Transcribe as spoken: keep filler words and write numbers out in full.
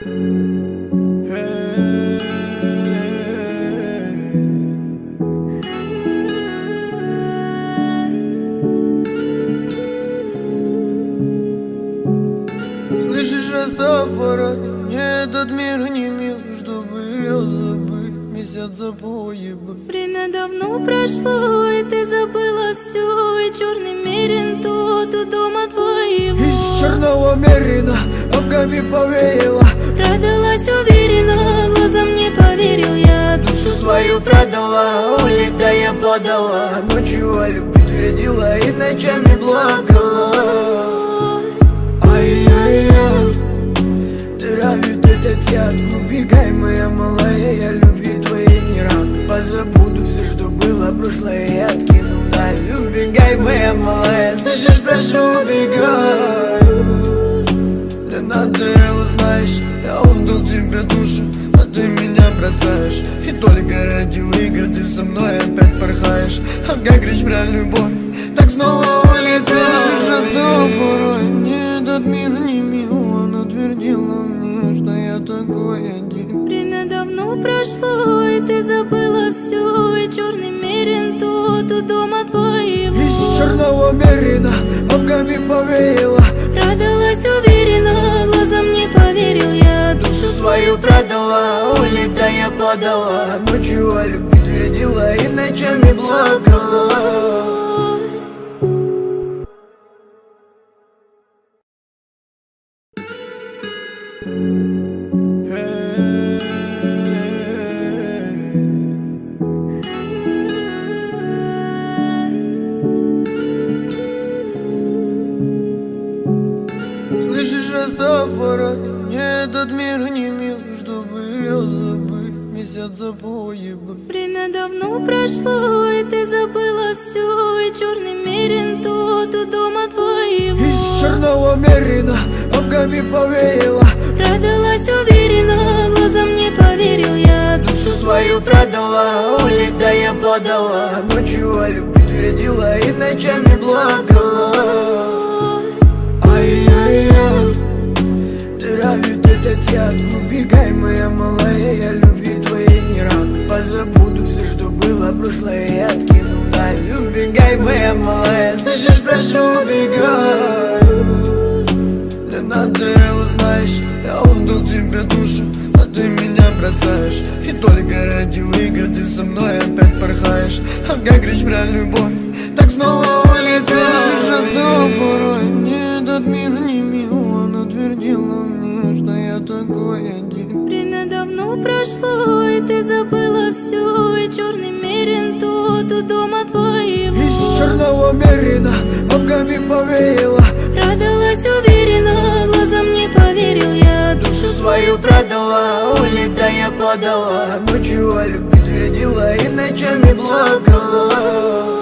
Слышишь, Растафарай, мне этот мир не мил, чтобы ее забыть, месяц запои бы. Время давно прошло, и ты забыла все, и черный мерин тот у дома твоего. Из черного мерина бабками повеяло, Продалась уверенно, глазам не поверил я. душу свою продала, улетая подала, ночью о любви твердила и ночами плакала. Ай-яй-яй, травит этот яд, убегай, моя малая, я любви твоей не рад. Позабуду все, что было прошлое, и откину вдаль. Убегай, моя малая, слышишь, прошу, убегай. Мне надоело, знаешь, я отдал тебе душу, а ты меня бросаешь. И только ради выгоды со мной опять порхаешь. А как речь про любовь, так снова улетаешь. Растафарай, мне этот мир не мил, она твердила мне, что я такой один. Время давно прошло, и ты забыла все, и черный мерин тот у дома твоего. Из черного мерина бабками повеяло, Продалась уверенно, глазам не поверил я. душу свою продала, улетая подала, ночью о любви твердила и ночами плакала. Слышишь, Растафарай, мне этот мир не мил, чтобы ее забыть, месяц запои бы. Время давно прошло, и ты забыла все, и черный мерин тот у дома твоего. Из черного мерина бабками повеяло, Продалась уверенно, глазам не поверил я. душу свою продала, улетая подала, ночью о любви твердила и ночами плакала. Ай-яй-яй, травит этот яд, убегай, моя малая, я любви твоей не рад. Позабуду все, что было прошлое, и откину вдаль. Убегай, моя малая, слышишь, прошу, убегай. Мне надоело, знаешь, я отдал тебе душу, а ты меня бросаешь. И только ради выгоды со мной опять порхаешь. А как речь про любовь, так снова улетаешь. Растафарай, мне этот мир не мил, она твердила мне, что я такой один. Время давно прошло, и ты забыла все, и черный мерин тот у дома твоего. Из черного мерина бабками повеяло, Продалась уверенно, глазам не поверил я. душу свою продала, улетая подала, ночью о любви твердила и ночами плакала.